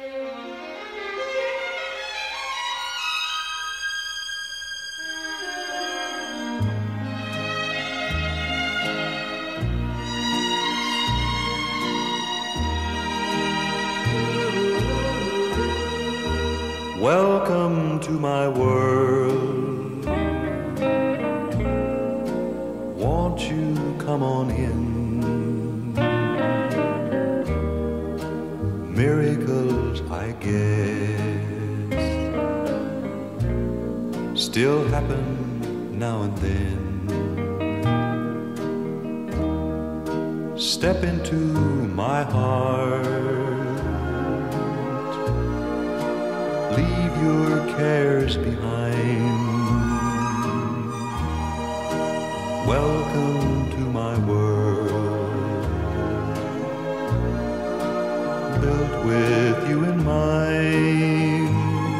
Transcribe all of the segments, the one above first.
Welcome to my world. Won't you come on in? Miracles, I guess, still happen now and then. Step into my heart. Leave your cares behind. Welcome to my world, built with you in mind.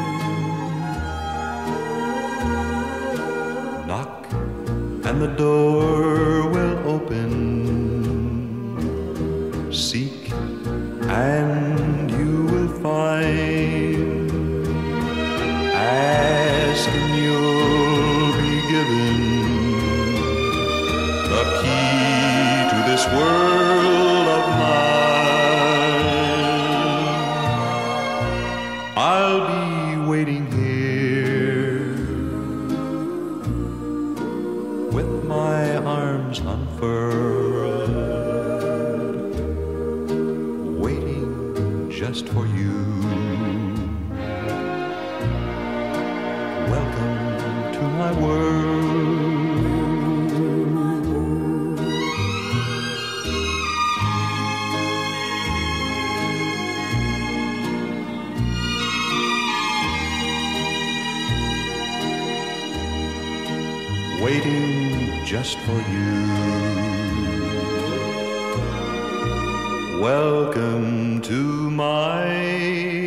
Knock and the door will open. Seek and you will find. Ask and you'll be given the key to this world of mine. I'll be waiting here with my arms unfurled, waiting just for you. Welcome to my world. Waiting just for you. Welcome to my